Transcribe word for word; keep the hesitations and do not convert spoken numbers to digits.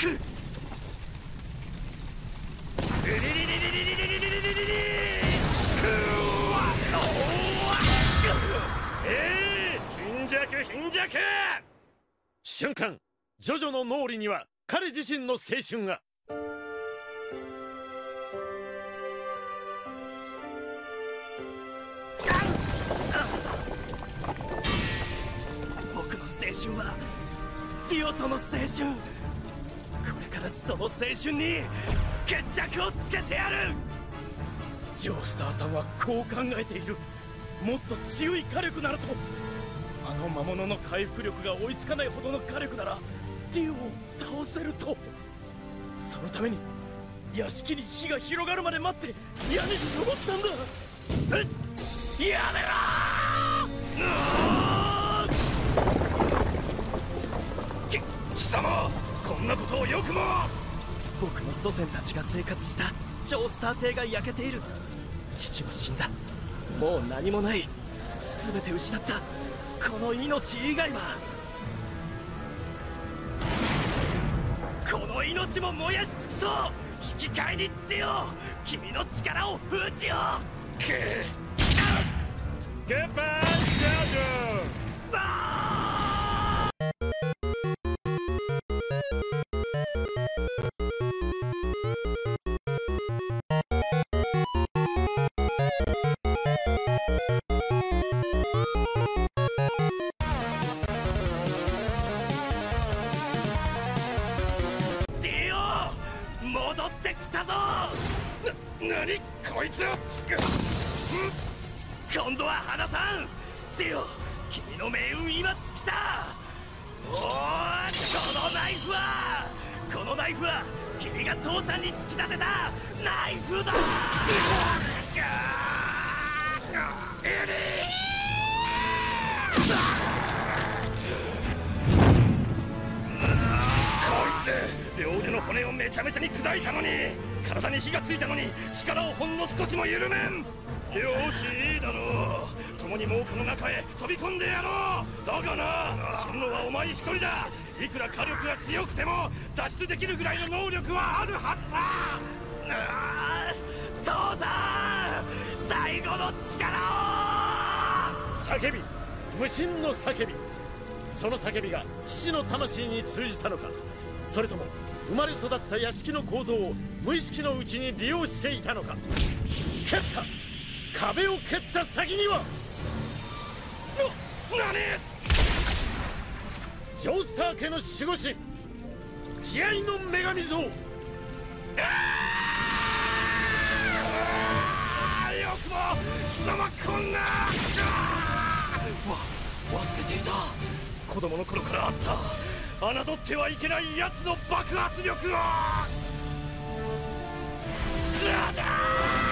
来る。 ええ、貧弱貧弱。瞬間、ジョジョの脳裏には彼自身の青春が。 僕の青春はディオとの青春。これからその青春に決着をつけてやる。 ジョースターさんはこう考えている。もっと強い火力ならと。あの魔物の回復力が追いつかないほどの火力ならディオを倒せると。そのために屋敷に火が広がるまで待って屋根に登ったんだ。 うっ、やめろー！き貴様、こんなことをよくも。僕の祖先たちが生活したジョースター邸が焼けている。父も死んだ。もう何もない。全て失った。この命以外は。この命も燃やし尽くそう。引き換えにってよ、君の力を封じよう。くっ、 グッバイジョジョ。 バ戻ってきたぞ。 な、なにこいつ。 今度は花さん。ディオ、君の命運今尽きた。おー、このナイフはこのナイフは君が父さんに突き立てたナイフだ。エリ両腕の骨をめちゃめちゃに砕いたのに、体に火がついたのに力をほんの少しも緩めん。よし、いいだろう。共に猛火の中へ飛び込んでやろう。だがな、死ぬのはお前一人だ。いくら火力が強くても脱出できるぐらいの能力はあるはずさ。あー、父さん、最後の力を。 叫び、無心の叫び。その叫びが父の魂に通じたのか、それとも生まれ育った屋敷の構造を無意識のうちに利用していたのか。蹴った、壁を蹴った先にはな、何？ ジョースター家の守護神、慈愛の女神像。 あー、よくも貴様こんな。わ、忘れていた。子供の頃からあった。侮ってはいけない奴の爆発力を。じゃじゃーん。